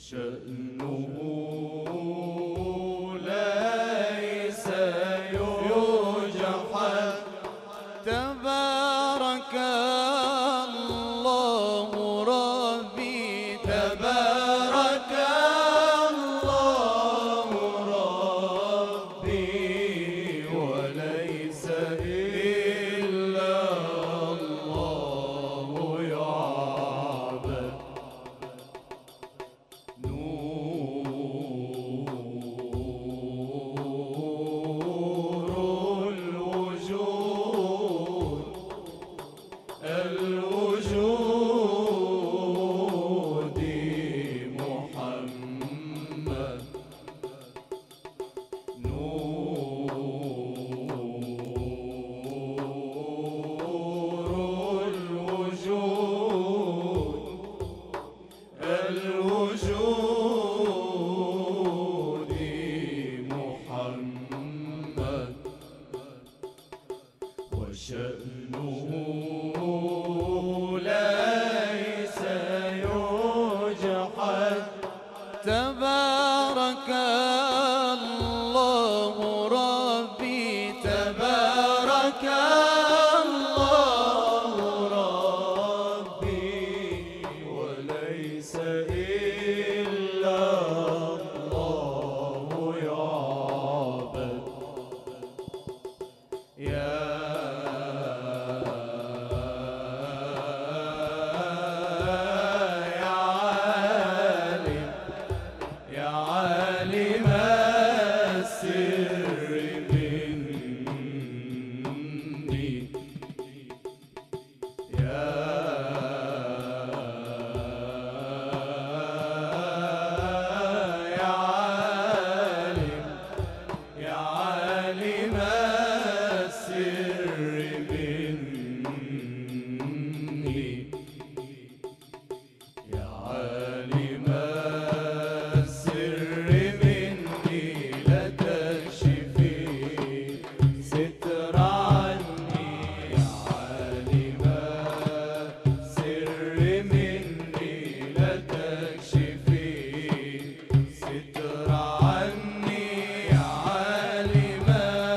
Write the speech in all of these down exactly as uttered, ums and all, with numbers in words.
وشأنه ليس يجحد. تبارك الله ربي، تبارك الله ربي، وليس إلا الله يعبد. نور الوجود الوجود محمد. نور الوجود الوجود محمد. وشأنه ليس يجحد. تبارك الله ربي، تبارك الله ربي، وليس إلا الله يعبد. يا يا عالم يا عالم السر مني. يا يا عالم يا عالم السر مني. يا عالم السر مني، لا تكشفي ستر عني. يا عالم السر مني، لا تكشفي ستر عني. يا عالم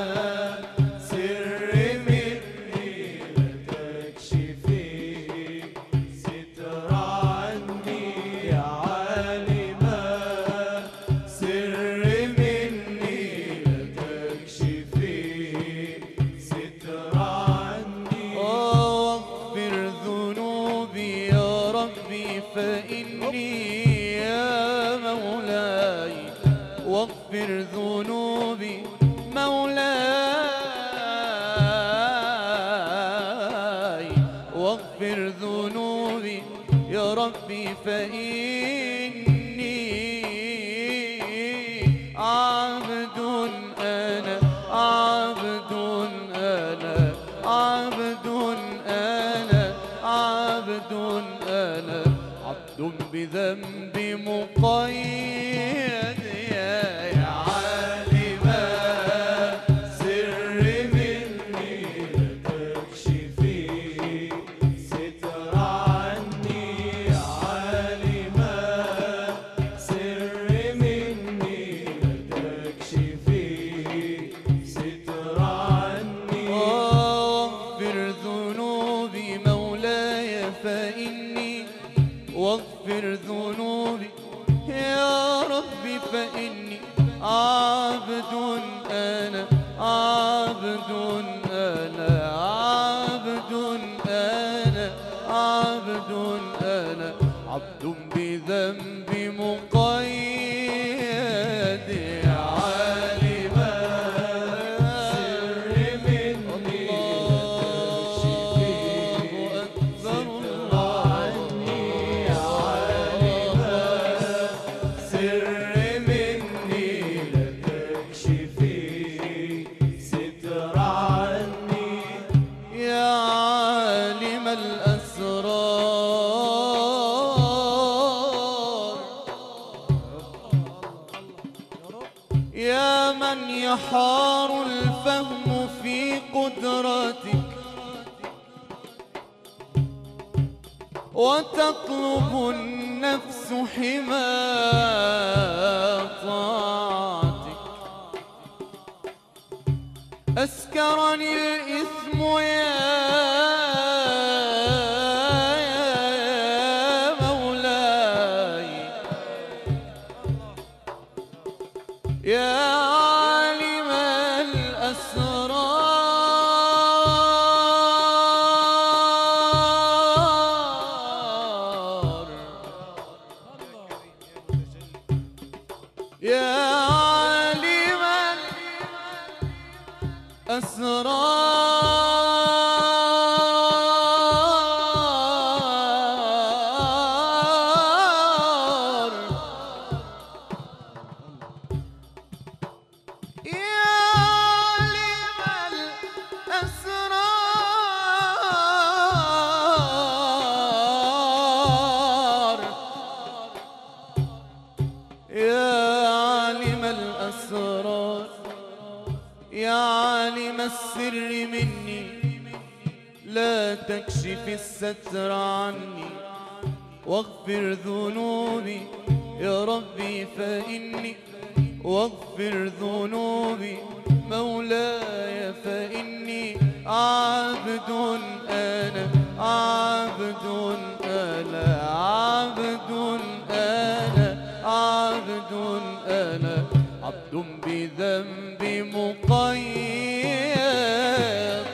السر مني، لا تكشفي ستر عني. يا عالم السر مني، لا تكشفي ستر عني. واغفر ذنوبي يا ربي فإني يا مولاي، واغفر ذنوبي مولاي، واغفر ذنوبي يا ربي فإني عبد أنا، عبد أنا، عبد أنا، عبد أنا، عبد بذنبي مقيد. يا يا عالم السر مني، لا تكشفي ستر عني. يا عالم السر مني، لا تكشفي ستر عني. واغفر ذنوبي مولاي فإني، واغفر ذنوبي يا ربي فإني عبد أنا، عبد أنا، عبد أنا، عبد أنا، عبد بذنبي مقيد. يا عالم السر مني، لا تكشفي ستر عني. يا عالم السر مني، لا تكشفي ستر عني. يا عالم الأسرار، يا من يحار الفهم في قدرتك، وتطلب النفس حما طاعتك. أسكرني الإثم يا مولاي يا عالم الأسرار يا عالم الأسرار يا عالم الأسرار يا عالم الأسرار يا عالم السر مني لا تكشف الستر عني واغفر ذنوبي يا ربي فإني واغفر ذنوبي مولاي فإني عبد أنا عبد أنا عبد أنا عبد أنا عبد بذنب مقيد